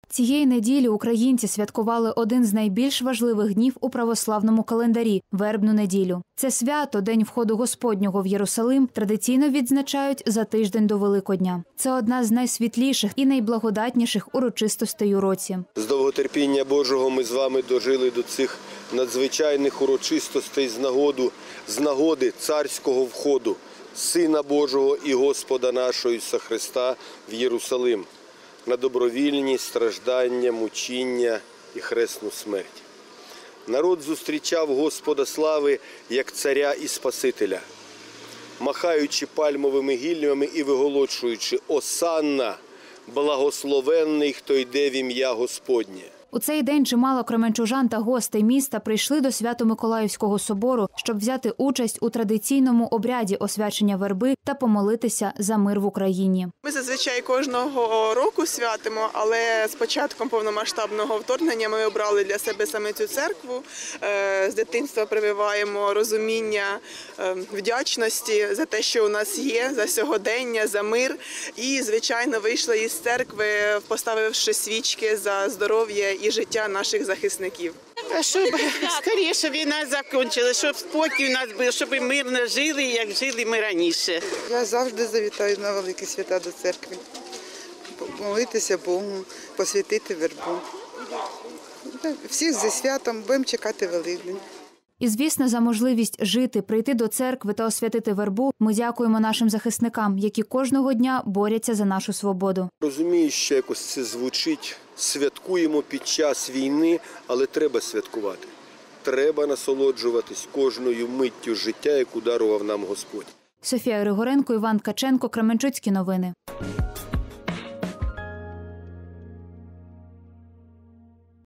Цієї неділі українці святкували один з найбільш важливих днів у православному календарі – Вербну неділю. Це свято, День входу Господнього в Єрусалим, традиційно відзначають за тиждень до Великодня. Це одна з найсвітліших і найблагодатніших урочистостей у році. З довготерпіння Божого ми з вами дожили до цих надзвичайних урочистостей з нагоди царського входу Сина Божого і Господа нашого Ісуса Христа в Єрусалим на добровільні страждання, мучіння і хресну смерть. Народ зустрічав Господа слави як царя і Спасителя, махаючи пальмовими гіллями і виголошуючи «Осанна! Благословенний, хто йде в ім'я Господнє». У цей день чимало кременчужан та гостей міста прийшли до Свято-Миколаївського собору, щоб взяти участь у традиційному обряді освячення верби та помолитися за мир в Україні. Ми зазвичай кожного року святимо, але з початком повномасштабного вторгнення ми обрали для себе саме цю церкву. З дитинства прививаємо розуміння вдячності за те, що у нас є, за сьогодення, за мир. І, звичайно, вийшли із церкви, поставивши свічки за здоров'я і життя наших захисників. Щоб скоріше війна закінчилася, щоб спокій у нас був, щоб ми мирно жили, як жили ми раніше. Я завжди завітаю на великі свята до церкви, молитися Богу, посвятити вербу. Всіх зі святом, будемо чекати Великдень. І, звісно, за можливість жити, прийти до церкви та освятити вербу ми дякуємо нашим захисникам, які кожного дня борються за нашу свободу. Розумію, що якось це звучить, святкуємо під час війни, але треба святкувати. Треба насолоджуватись кожною миттю життя, яку дарував нам Господь. Софія Григоренко, Іван Ткаченко, Кременчуцькі новини.